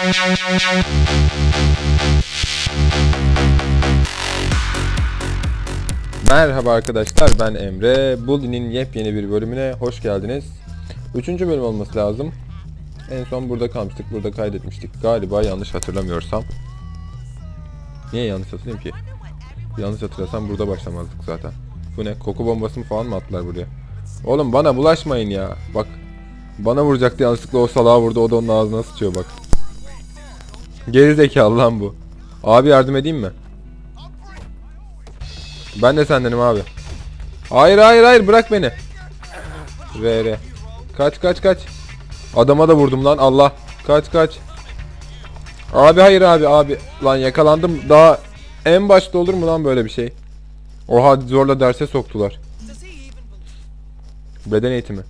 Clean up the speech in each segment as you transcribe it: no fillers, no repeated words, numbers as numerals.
Merhaba arkadaşlar, ben Emre. Bully'nin yepyeni bir bölümüne hoş geldiniz. 3. bölüm olması lazım. En son burada kalmıştık, burada kaydetmiştik. Galiba yanlış hatırlamıyorsam. Niye yanlış hatırlayayım ki? Yanlış hatırlasam burada başlamazdık zaten. Bu ne? Koku bombası mı falan mı attılar buraya? Oğlum bana bulaşmayın ya. Bak. Bana vuracaktı yanlışlıkla, o salağa vurdu, o da onun ağzına sıçıyor bak. Geri zekalı lan bu. Abi yardım edeyim mi? Ben de sendenim abi. Hayır hayır hayır, bırak beni. VR. Kaç kaç kaç. Adama da vurdum lan, Allah. Kaç kaç. Abi hayır abi. Lan yakalandım, daha en başta olur mu lan böyle bir şey? Oha, zorla derse soktular. Beden eğitimi.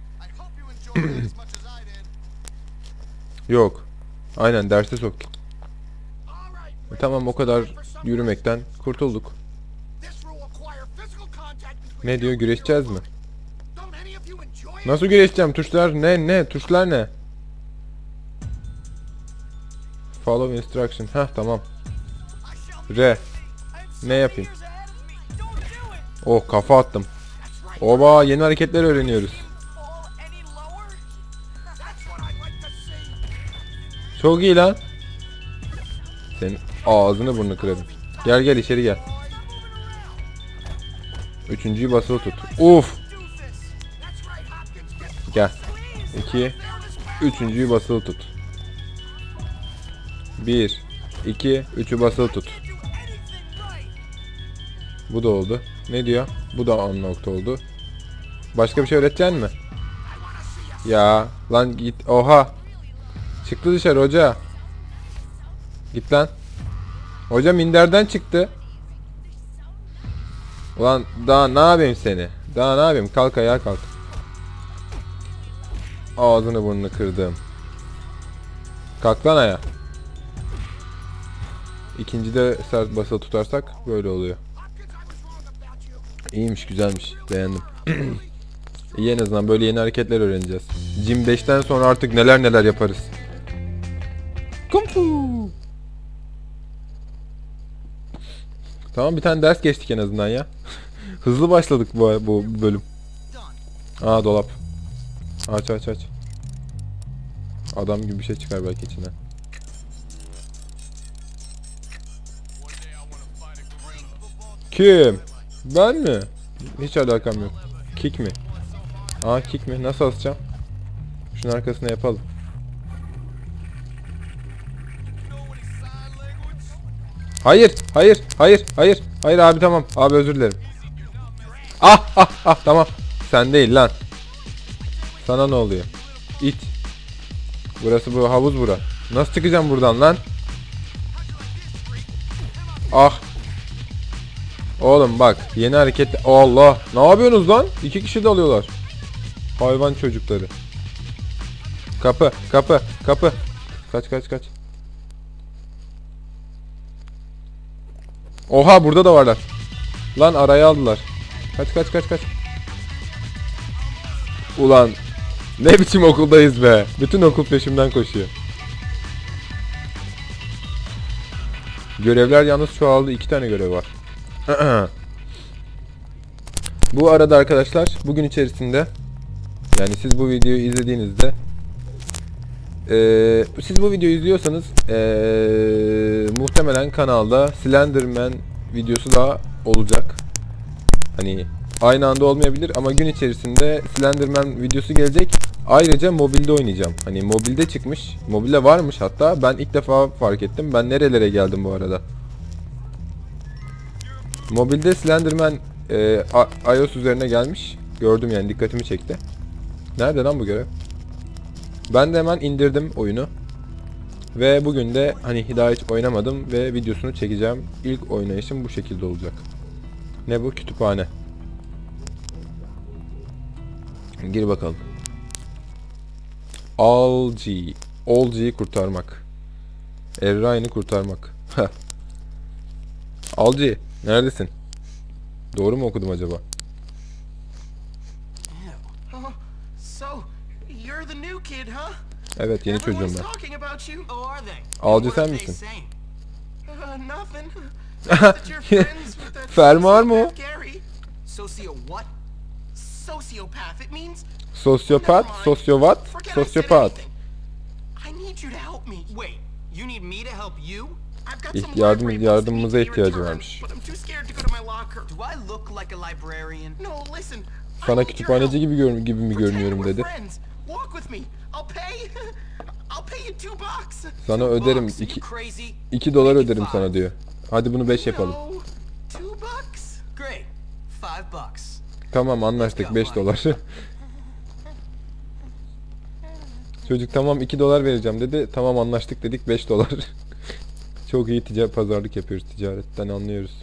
Yok. Aynen, derse soktu. Tamam, o kadar yürümekten kurtulduk. Ne diyor, güreşeceğiz mi? Nasıl güreşeceğim? Tuşlar ne? Tuşlar ne? Follow instruction. Heh, tamam. R. Ne yapayım? Oh, kafa attım. Oba, yeni hareketler öğreniyoruz. Çok iyi lan. Senin ağzını burnunu kırarım. Gel içeri gel. Üçüncüyü basılı tut. Uf. Gel. 2. Üçüncüyü basılı tut. 1 2 3'ü basılı tut. Bu da oldu. Ne diyor? Bu da 10 nokta oldu. Başka bir şey öğreteceksin mi? Ya lan git. Oha. Çıktı dışarı hoca. Git lan. Hoca minderden çıktı. Ulan daha ne yapayım seni? Daha ne yapayım? Kalk ayağa kalk. Ağzını burnunu kırdım. Kalk lan ayağa. İkincide sert basılı tutarsak böyle oluyor. İyiymiş, güzelmiş. Beğendim. İyi, en azından böyle yeni hareketler öğreneceğiz. Gym 5'ten sonra artık neler yaparız. Kung Fu. Tamam, bir tane ders geçtik en azından ya. Hızlı başladık bu bölüm. Aa, dolap. Aç. Adam gibi bir şey çıkar belki içinden. Kim? Ben mi? Hiç alakam yok. Kick mi? Aa, kick mi? Nasıl asacağım? Şunun arkasına yapalım. Hayır abi, tamam. Abi özür dilerim. Ah, tamam. Sen değil lan. Sana ne oluyor? İt. Burası bu havuz bura. Nasıl çıkacağım buradan lan? Ah. Oğlum bak, yeni hareket. Allah. Ne yapıyorsunuz lan? 2 kişi dalıyorlar. Hayvan çocukları. Kapı. Kaç. Oha, burada da varlar. Lan araya aldılar. Kaç. Ulan ne biçim okuldayız be. Bütün okul peşimden koşuyor. Görevler yalnız çoğaldı. 2 tane görev var. Bu arada arkadaşlar, bugün içerisinde, yani siz bu videoyu izlediğinizde, siz bu videoyu izliyorsanız muhtemelen kanalda Slenderman videosu da olacak. Hani aynı anda olmayabilir ama gün içerisinde Slenderman videosu gelecek. Ayrıca mobilde oynayacağım. Hani mobilde çıkmış. Mobilde varmış hatta. Ben ilk defa fark ettim. Ben nerelere geldim bu arada. Mobilde Slenderman iOS üzerine gelmiş. Gördüm, yani dikkatimi çekti. Nerede lan bu görev? Ben de hemen indirdim oyunu. Ve bugün de hani daha hiç oynamadım ve videosunu çekeceğim. İlk oynayışım bu şekilde olacak. Ne bu? Kütüphane. Gir bakalım. Olgi'yi kurtarmak. Erray'ını kurtarmak. Olgi, neredesin? Doğru mu okudum acaba? So, you're the new kid, huh? Evet, yeni çocuğum Everyone's ben. talking about you. Oh, are they? Alcı What are sen they misin? saying? Nothing. Just that you're friends with that Fermuar mı o? sociopath Gary. Socio what? Sociopath. It means. Sosyopat, Never mind. sosyovat, Forget I said sosyopat. anything. I need you to help me. Wait, you need me to help you? I've got some Yardım- library books yardımımıza that need to be ihtiyacı returned, varmış. but I'm too scared to go to my locker. Do I look like a librarian? No, listen. I Sana need your kütüphaneci help. gibi mi Pretend görünüyorum we're dedi. friends. Walk with me. I'll pay. I'll pay you $2. Sana öderim, Bucks, are you 2 crazy? dolar öderim sana diyor. Hadi bunu 5 yapalım. No, $2? Great. $5. Tamam, anlaştık, 5 dolar. Çocuk tamam 2 dolar vereceğim dedi. Tamam, anlaştık dedik, 5 dolar. Çok iyi pazarlık yapıyoruz, ticaretten anlıyoruz.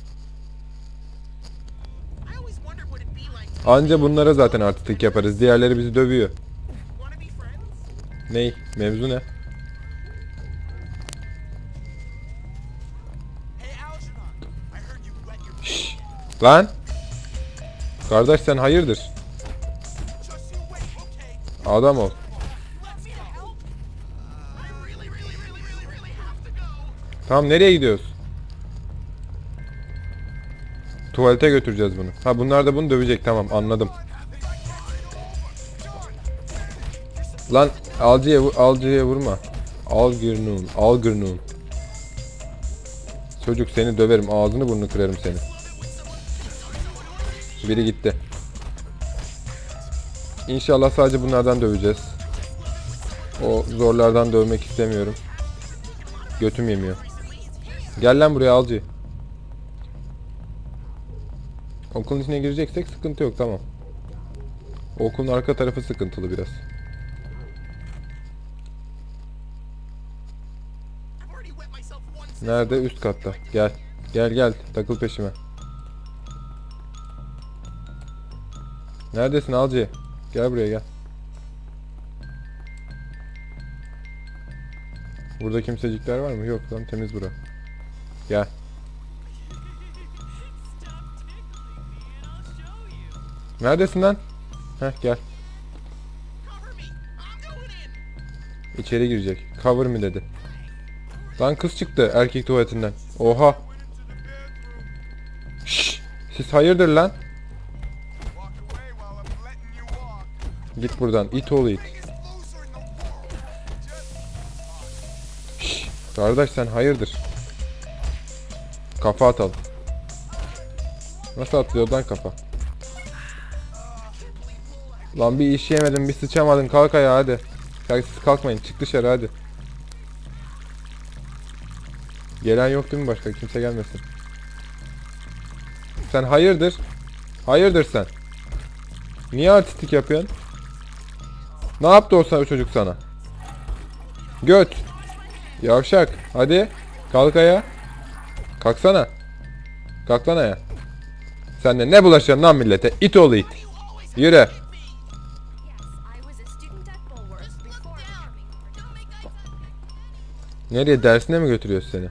I always wondered what it'd be like to Anca bunlara zaten artistik yaparız. Diğerleri bizi dövüyor. wanna be friends. Ney? Mevzu ne? Hey Algernon, I heard you wet your Şşş! Lan! Kardeş sen hayırdır? just you wait, okay? Adam ol. Want me to help? I really have to go. Tamam, nereye gidiyoruz? Tuvalete götüreceğiz bunu. Ha, bunlar da bunu dövecek, tamam, anladım. Lan alcıya vurma. Algırnun. Çocuk seni döverim, ağzını burnunu kırarım seni. Biri gitti. İnşallah sadece bunlardan döveceğiz. O zorlardan dövmek istemiyorum. Götüm yemiyor. Gel lan buraya alcı. Okulun içine gireceksek sıkıntı yok, tamam. Okulun arka tarafı sıkıntılı biraz. I've already wet myself once. Nerede? Üst katta. Gel. Gel takıl peşime. Neredesin alcı? Gel buraya gel. Burada kimsecikler var mı? Yok lan, temiz bura. Gel. Neredesin lan? Heh, gel. Cover me. I'm going in. İçeri girecek. Cover me dedi. Lan kız çıktı erkek tuvaletinden. Oha. Şşş. Siz hayırdır lan? Walk away while I'm letting you walk. Git buradan. İt oğlu it. Biggest loser in the world. Just Şşş. Kardeş sen hayırdır? Kafa atalım. Nasıl atlıyor lan kafa? Lan bir iş yemedin, bir sıçamadın, kalk ayağa hadi. Siz kalkmayın, çık dışarı hadi. Gelen yok değil mi başka? Kimse gelmesin. Sen hayırdır? Hayırdır sen? Niye artistik yapıyorsun? Ne yaptı o çocuk sana? Göt. Yavşak. Hadi. Kalk ayağa. Kalksana. Kalk lan ayağa. Sen de ne bulaşıyorsun lan millete? İt oğlu it. Yürü. Yes, I was a student at Bulworth before becoming Nereye? Dersine mi götürüyoruz seni? Here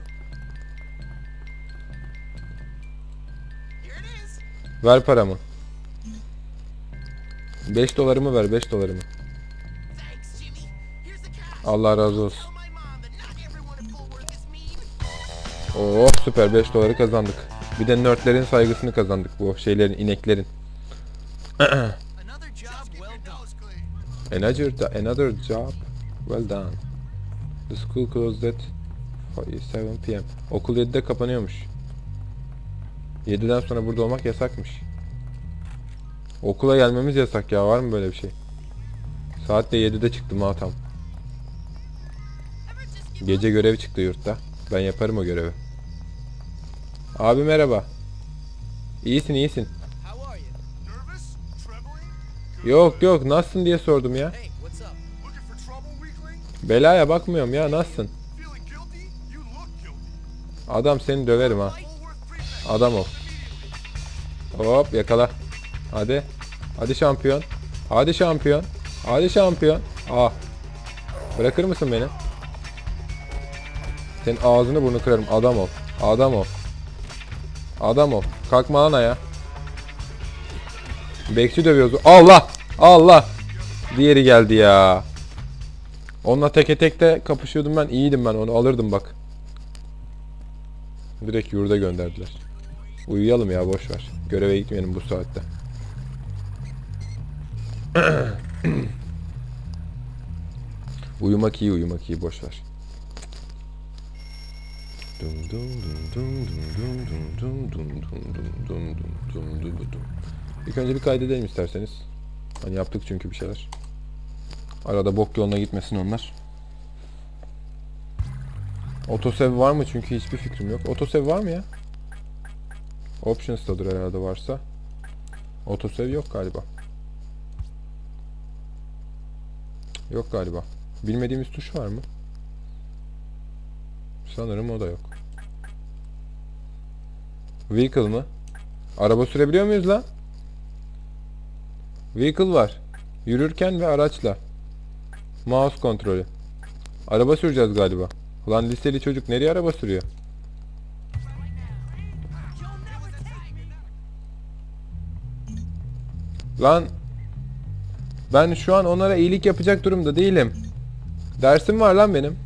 it is. Ver paramı. 5 dolarımı ver, 5 dolarımı. Thanks, Jimmy. Here's the cash. Allah razı olsun. Tell my mom that not everyone at Bulworth is mean. Oh süper, 5 doları kazandık. Bir de nerdlerin saygısını kazandık, bu şeylerin, ineklerin. Another job well done. Another job well done. The school closed at 7 p.m. Okul 7'de kapanıyormuş. 7'den sonra burada olmak yasakmış. Okula gelmemiz yasak ya, var mı böyle bir şey? Saat de 7'de çıktım ha tam. Gece görevi çıktı yurtta. Ben yaparım o görevi. Abi merhaba. İyisin. How are you? nervous? Trembling? Yok nasılsın diye sordum ya. Hey, what's up? Looking for trouble, weakling? Belaya bakmıyorum ya, nasılsın? Feeling guilty? You look guilty. Adam seni döverim ha. Bulworth prefect. Adam ol. Hop yakala. Hadi. Hadi şampiyon. Hadi şampiyon. Hadi şampiyon. Ah. Bırakır mısın beni? Senin ağzını burnunu kırarım. Adam ol. Adam ol. Adam ol. Kalkma lan ayağa. Bekçi dövüyoruz. Allah. Allah. Diğeri geldi ya. Onunla teke tekte kapışıyordum ben. İyiydim ben, onu alırdım bak. Direkt yurda gönderdiler. Uyuyalım ya, boş ver. Göreve gitmeyelim bu saatte. Uyumak iyi, uyumak iyi, boş ver. İlk önce bir kaydedelim isterseniz. Hani yaptık çünkü bir şeyler. Arada bok yoluna gitmesin onlar. Autosave var mı? Çünkü hiçbir fikrim yok. Autosave var mı ya? Options'tadır herhalde varsa. Autosave yok galiba. Yok galiba. Bilmediğimiz tuş var mı? Sanırım o da yok. Vehicle mı? Araba sürebiliyor muyuz lan? Vehicle var. Yürürken ve araçla. Mouse kontrolü. Araba süreceğiz galiba. Ulan liseli çocuk nereye araba sürüyor? Lan ben şu an onlara iyilik yapacak durumda değilim. Dersim var lan benim.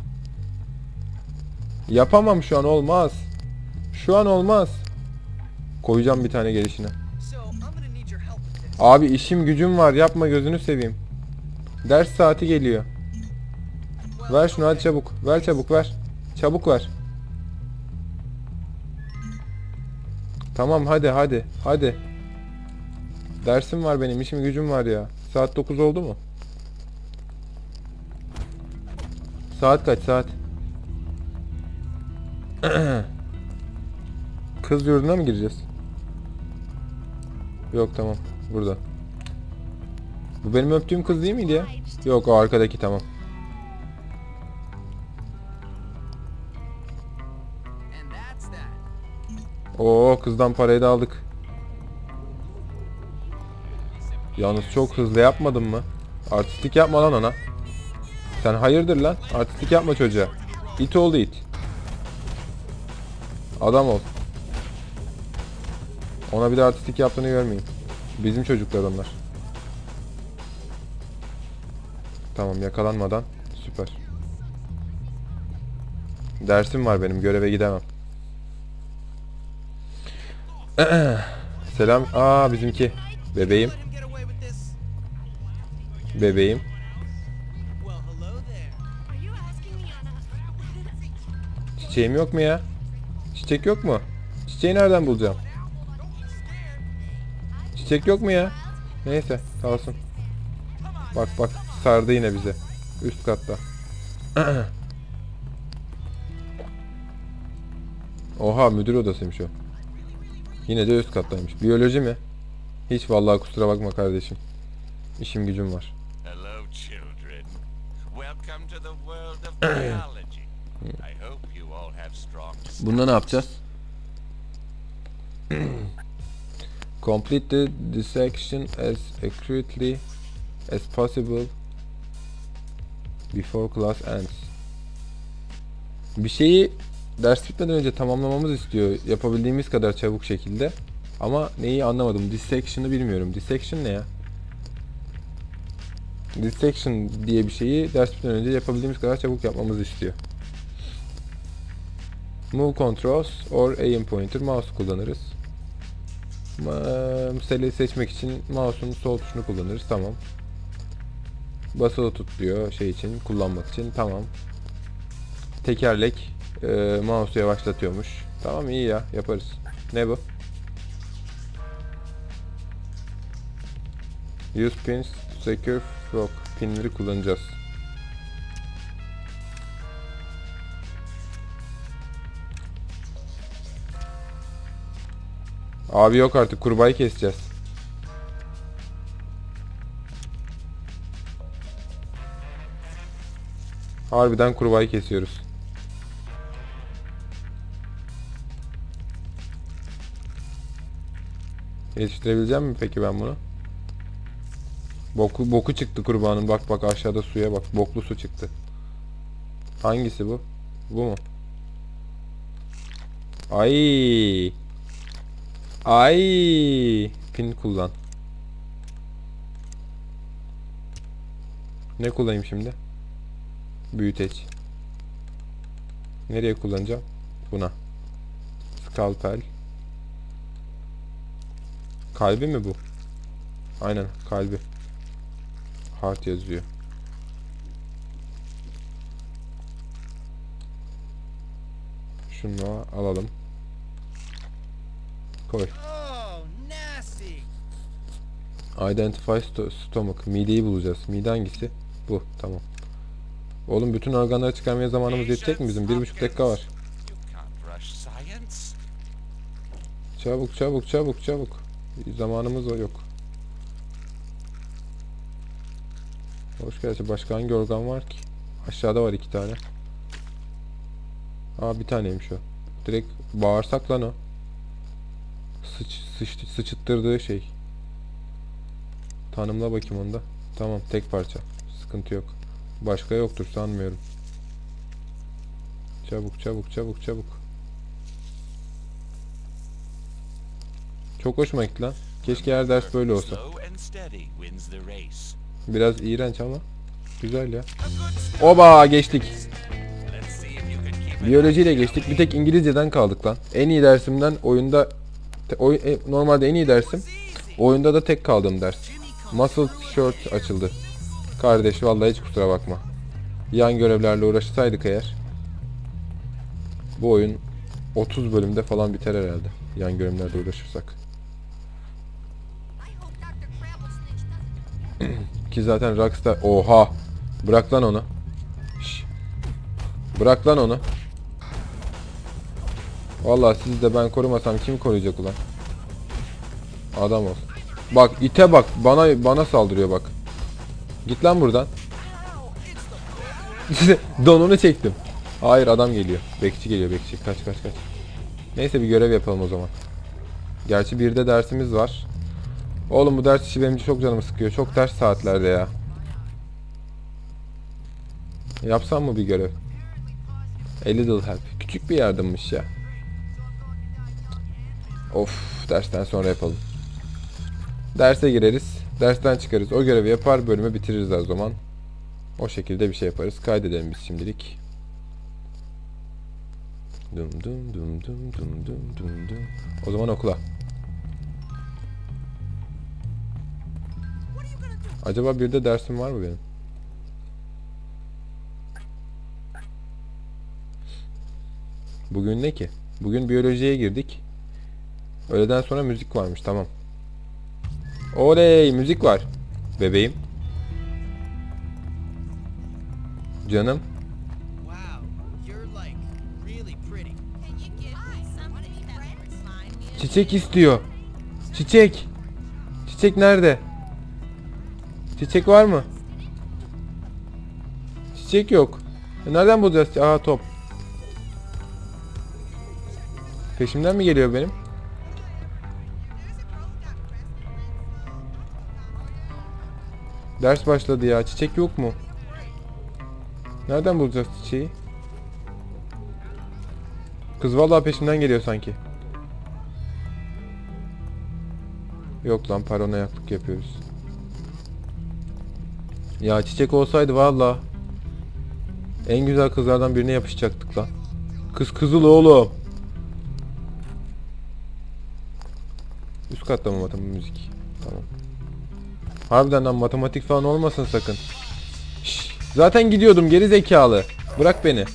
Yapamam şu an, olmaz. Şu an olmaz. Koyacağım bir tane gelişine. So, I'm gonna need your help with this. Abi işim gücüm var, yapma gözünü seveyim. Ders saati geliyor. Ver şunu hadi çabuk. Ver çabuk, ver. Çabuk ver. Tamam hadi hadi hadi. Dersim var benim, işim gücüm var ya. Saat 9 oldu mu? Saat kaç saat? Kız yurduna mı gireceğiz? Yok tamam, burada. Bu benim öptüğüm kız değil miydi ya? Yok, o arkadaki, tamam. And that's that. Oo, kızdan parayı da aldık. Yalnız çok hızlı yapmadın mı? Artistlik yapma lan ona. Sen hayırdır lan? Artistlik yapma çocuğa. İt oldu it. Adam ol. Ona bir de artistlik yaptığını görmeyeyim. Bizim çocuklar onlar. Tamam, yakalanmadan. Süper. Dersim var benim, göreve gidemem. Selam. Aa, bizimki. Bebeğim. Let him get away with this. Bebeğim. Well, hello there. Are you asking me on a... Çiçeğim yok mu ya? Çiçek yok mu? Çiçeği nereden bulacağım? Çiçek yok mu ya? Neyse, kalsın. Bak bak, sardı yine bize. Üst katta. Oha, müdür odasıymış o. Yine de üst kattaymış. Biyoloji mi? Hiç vallahi, kusura bakma kardeşim. İşim gücüm var. Hello, children. Welcome to the world of biology. I hope you all have strong. Bunda ne yapacağız? Complete the dissection as accurately as possible before class ends. Bir şeyi ders bitmeden önce tamamlamamız istiyor, yapabildiğimiz kadar çabuk şekilde. Ama neyi anlamadım. Dissection'ı bilmiyorum. Dissection ne ya? Dissection diye bir şeyi ders bitmeden önce yapabildiğimiz kadar çabuk yapmamızı istiyor. Move controls or aim pointer, mouse kullanırız. Meseleyi seçmek için mouse'un sol tuşunu kullanırız. Tamam. Basılı tut diyor şey için, kullanmak için. Tamam. Tekerlek mouse'u yavaşlatıyormuş. Tamam, iyi ya, yaparız. Ne bu? Use pins to secure frog. Pinleri kullanacağız. Abi yok artık, kurbağayı keseceğiz. Harbiden kurbağayı kesiyoruz. Yetiştirebileceğim mi peki ben bunu? Boku çıktı kurbağanın. Bak bak, aşağıda suya bak. Boklu su çıktı. Hangisi bu? Bu mu? Ay. Ay. Pin kullan. Ne kullanayım şimdi? Büyüteç. Nereye kullanacağım? Buna. Skalpel. Kalbi mi bu? Aynen kalbi. Heart yazıyor. Şunu alalım. Koy. Oh, nasty. Identify stomach. Mideyi bulacağız. Mide hangisi? Bu. Tamam. Oğlum bütün organları çıkarmaya zamanımız yetecek mi bizim? 1,5 dakika var. You can't rush science. Çabuk çabuk çabuk çabuk. Zamanımız yok. Hoş geldin. Başka hangi organ var ki? Aşağıda var 2 tane. Aa bir taneymiş o. Direkt bağırsak lan o. Sıçıttırdığı şey. Tanımla bakayım onda. Tamam tek parça. Sıkıntı yok. Başka yoktur sanmıyorum. Çabuk çabuk çabuk çabuk. Çok hoşuma gitti lan. Keşke her ders böyle olsa. Slow and steady wins the race. Biraz iğrenç ama güzel ya. Oba geçtik. Let's see if you can keep it. Biyolojiyle geçtik. Bir tek İngilizceden kaldık lan. En iyi dersimden oyunda normalde en iyi dersim. Oyunda da tek kaldığım ders. Muscle Shirt açıldı. Kardeş vallahi hiç kusura bakma. Yan görevlerle uğraşsaydık eğer. Bu oyun 30 bölümde falan biter herhalde. Yan görevlerle uğraşırsak. I hope Dr. Crabble snitch doesn't. Ki zaten Rockstar... Oha! Bırak lan onu. Şş. Bırak lan onu. Vallahi sizi de ben korumasam kim koruyacak ulan? Adam ol. Bak ite bak. Bana saldırıyor bak. Git lan buradan. Donunu çektim. Hayır adam geliyor. Bekçi geliyor bekçi. Kaç. Neyse bir görev yapalım o zaman. Gerçi bir de dersimiz var. Oğlum bu ders işi benim çok canımı sıkıyor. Çok ders saatlerde ya. Yapsam mı bir görev? A little help. Küçük bir yardımmış ya. Of, dersten sonra yapalım. Derse gireriz. Dersten çıkarız. O görevi yapar, bölümü bitiririz o zaman. O şekilde bir şey yaparız. Kaydedelim biz şimdilik. Dum dum dum dum dum dum dum dum. O zaman okula. Acaba bir de dersim var mı benim? Bugün ne ki? Bugün biyolojiye girdik. Öğleden sonra müzik varmış, tamam. Oley, müzik var. Bebeğim. Canım. Wow, you're like really pretty. Can you give me something that reminds me of Çiçek istiyor. Çiçek. Çiçek nerede? Çiçek var mı? Çiçek yok. Nereden bulacağız? Aha top. Peşimden mi geliyor benim? Ders başladı ya. Çiçek yok mu? Nereden bulacağız çiçeği? Kız vallahi peşimden geliyor sanki. Yok lan, paranoyaklık yapıyoruz. Ya çiçek olsaydı vallahi en güzel kızlardan birine yapışacaktık lan. Kız kızıl oğlum. Üst katta mı müzik? Tamam. Harbiden lan matematik falan olmasın sakın. Şş, zaten gidiyordum geri zekalı. Bırak beni.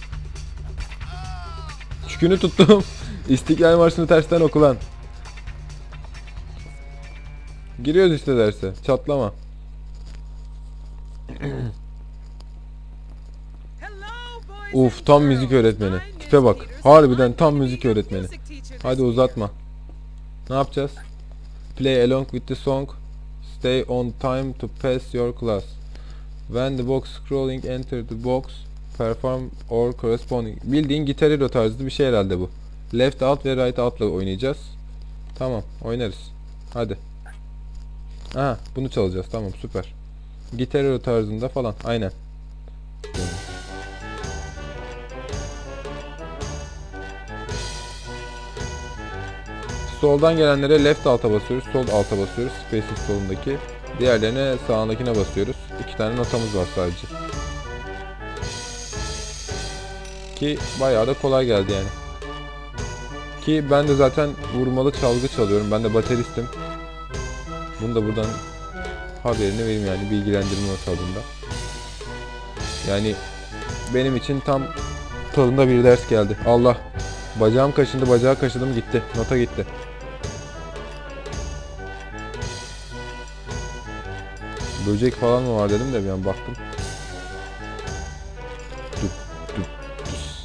Çükünü tuttum. İstiklal Marşı'nı tersten oku lan. Giriyoruz işte derse. Çatlama. Uf, tam müzik öğretmeni. Tipe bak. Harbiden tam müzik öğretmeni. Hadi uzatma. Ne yapacağız? Play along with the song. Stay on time to pass your class. When the box scrolling, enter the box. Perform or corresponding. Bildiğin Guitar Hero tarzı bir şey herhalde bu. Left alt ve right altla oynayacağız. Tamam, oynarız. Hadi. Aha, bunu çalacağız. Tamam, süper. Guitar Hero tarzında falan. Aynen. Soldan gelenlere left alta basıyoruz. Sol alta basıyoruz. Space'in solundaki. Diğerlerine sağındakine basıyoruz. 2 tane notamız var sadece. Ki bayağı da kolay geldi yani. Ki ben de zaten vurmalı çalgı çalıyorum. Ben de bateristim. Bunu da buradan haberini vereyim yani, bilgilendirme ortamında. Yani benim için tam tadında bir ders geldi. Allah! Bacağım kaşındı, bacağı kaşıdım gitti. Nota gitti. Böcek falan mı var dedim de bir an baktım. Düp düp düs.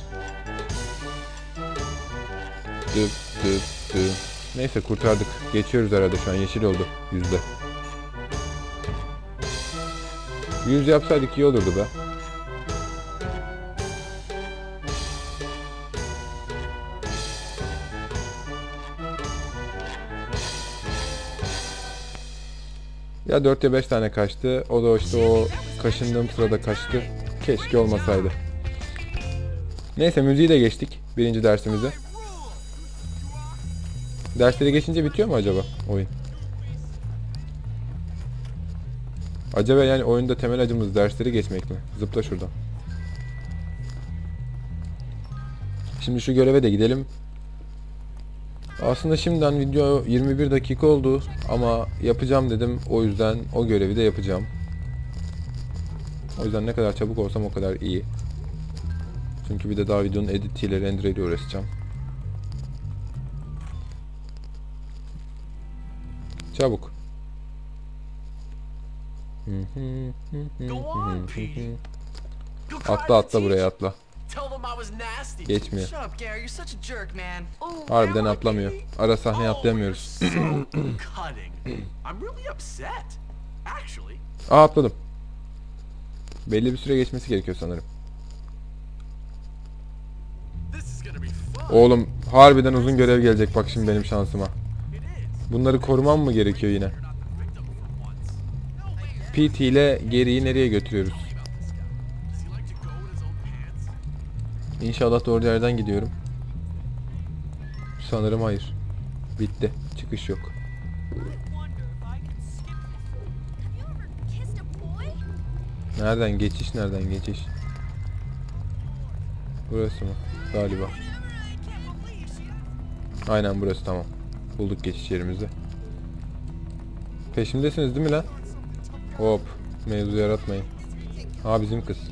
Düp düp düp. Neyse kurtardık. Geçiyoruz herhalde, şu an yeşil oldu yüzde. 100 yapsaydık iyi olurdu be. Ya 4 ya 5 tane kaçtı. O da işte o kaşındığım sırada kaçtı. Keşke olmasaydı. Neyse müziği de geçtik. Birinci dersimize. Dersleri geçince bitiyor mu acaba oyun? Acaba yani oyunda temel acımız dersleri geçmek mi? Zıpla şuradan. Şimdi şu göreve de gidelim. Aslında şimdiden video 21 dakika oldu ama yapacağım dedim, o yüzden o görevi de yapacağım. O yüzden ne kadar çabuk olsam o kadar iyi. Çünkü bir de daha videonun editiyle, renderiyle uğraşacağım. Çabuk. Go on, Pete. Atla atla buraya atla. Tell them I was nasty. Geçmiyor. Shut up, Gary. You're such a jerk, man. Oh, Harbiden am I, atlamıyor. Pete? Ara sahneye Oh, atlayamıyoruz. you're so cutting. I'm really upset. Actually. Aa, atladım. Belli bir süre geçmesi gerekiyor sanırım. This is gonna be fun. Oğlum harbiden uzun görev gelecek bak şimdi benim şansıma. It is. Bunları korumam mı gerekiyor yine? You're not the victim for once. No way. PT ile geriyi nereye götürüyoruz? Does he like to go in his own pants? İnşallah doğru yerden gidiyorum. Sanırım hayır. Bitti. Çıkış yok. Have you ever kissed a boy? Nereden geçiş? Nereden geçiş? Burası mı? Galiba. Aynen burası, tamam. Bulduk geçiş yerimizi. Peşimdesiniz değil mi lan? Hop. Mevzu yaratmayın. Ha, bizim kız.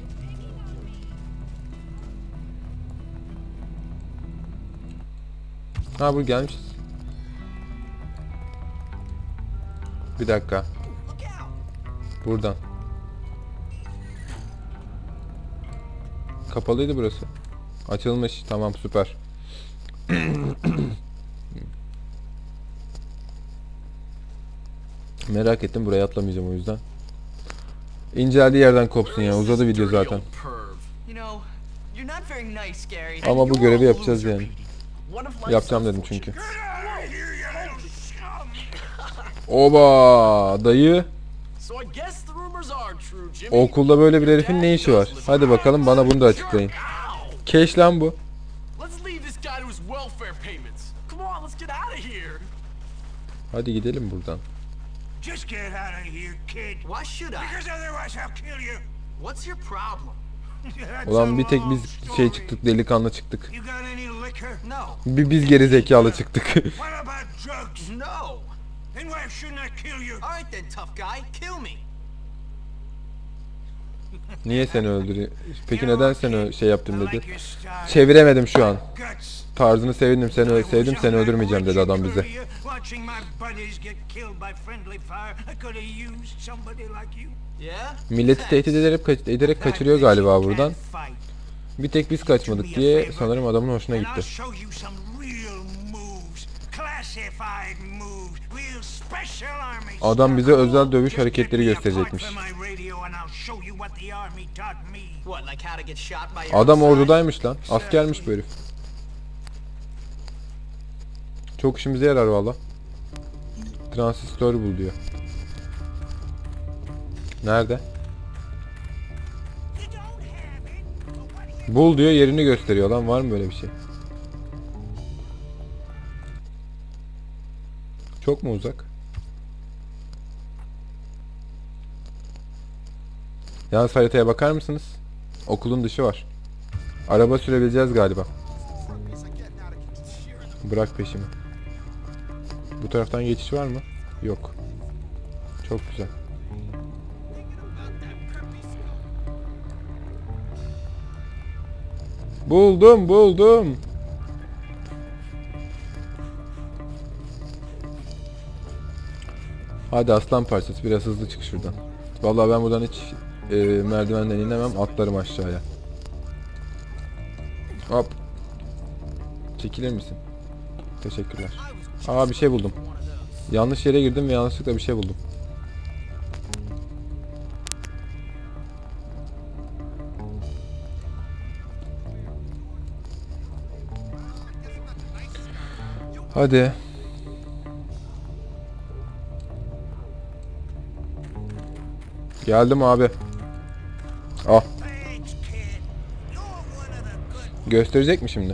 Ha, bu gelmişiz. Bir dakika. Buradan. Kapalıydı burası. Açılmış. Tamam, süper. Merak ettim, buraya atlamayacağım o yüzden. İnceldiği yerden kopsun ya. Uzadı video Dirty zaten. old perv. You know, you're not very nice, Gary. Ama bu You're görevi a yapacağız loser, yani. Petey. One of life's Yapacağım dedim unfortunate- çünkü. Oba dayı. So I guess the rumors are true, Jimmy. Okulda böyle bir herifin ne işi var? Hadi bakalım, bana bunu da açıklayın. Ow! Keş lan bu. Let's leave this guy to his welfare payments. Come on, let's get out of here. Hadi gidelim buradan. Just get out of here, kid. Why should I? Because otherwise I'll kill you. What's your problem? That's Ulan a bir tek long biz story. şey çıktık, delikanlı çıktık. You got any liquor? No. Bir biz geri zekalı çıktık. What about drugs? No. Then why shouldn't I kill you? All right then, tough guy. Kill me. Niye seni öldürüyor? Peki neden seni şey yaptım I dedi. like your style. Çeviremedim şu an. Guts. Tarzını sevdim, sevdim seni öldürmeyeceğim dedi adam bize. Watching my buddies get killed by friendly fire, I could have used somebody like you. Yeah? Milleti tehdit ederek kaçırıyor galiba buradan. Fight. Bir tek biz kaçmadık diye sanırım adamın hoşuna And I'll gitti. show you some real moves. Classified moves. Real special army Adam stuff. bize özel dövüş Just hareketleri get me a gösterecekmiş. part for my radio and I'll show you what the army taught me. What, like how to get shot by your Adam own side? ordudaymış lan. Askermiş bu herif. Çok işimize yarar valla. Transistör bul diyor. Nerede? Bul diyor, yerini gösteriyor lan. Var mı böyle bir şey? Çok mu uzak? Yalnız haritaya bakar mısınız? Okulun dışı var. Araba sürebileceğiz galiba. Bırak peşimi. Bu taraftan geçiş var mı? Yok. Çok güzel. Buldum. Hadi aslan parçası, biraz hızlı çık şuradan. Vallahi ben buradan hiç merdivenden inemem, atlarım aşağıya. Hop. Çekilir misin? Teşekkürler. Aa, bir şey buldum. Yanlış yere girdim ve yanlışlıkla bir şey buldum. Hadi. Geldim abi. Ah. Thanks, kid. You're one of the good. Gösterecek mi şimdi? I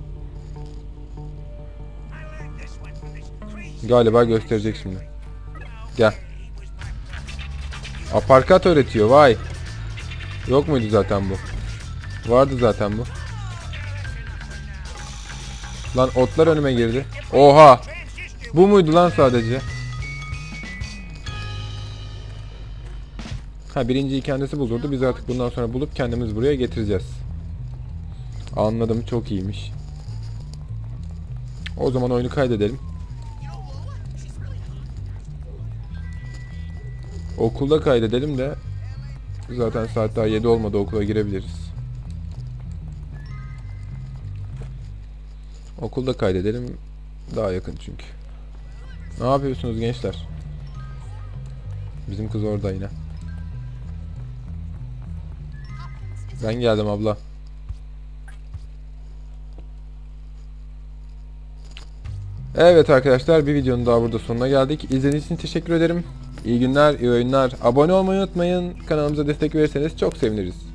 learned this one from this crazy. Galiba gösterecek şimdi. Gel. He was my brother. Aparkat öğretiyor, vay. Yok muydu zaten bu? Vardı zaten bu. Lan otlar önüme girdi. Oha. Bu muydu lan sadece? Ha, birinciyi kendisi buldurdu. Biz artık bundan sonra bulup kendimiz buraya getireceğiz. Anladım, çok iyiymiş. O zaman oyunu kaydedelim. Okulda kaydedelim de zaten saat daha 7 olmadı, okula girebiliriz. Okulda kaydedelim, daha yakın çünkü. Ne yapıyorsunuz gençler? Bizim kız orada yine. Ben geldim abla. Evet arkadaşlar, bir videonun daha burada sonuna geldik. İzlediğiniz için teşekkür ederim. İyi günler, iyi oyunlar. Abone olmayı unutmayın. Kanalımıza destek verirseniz çok seviniriz.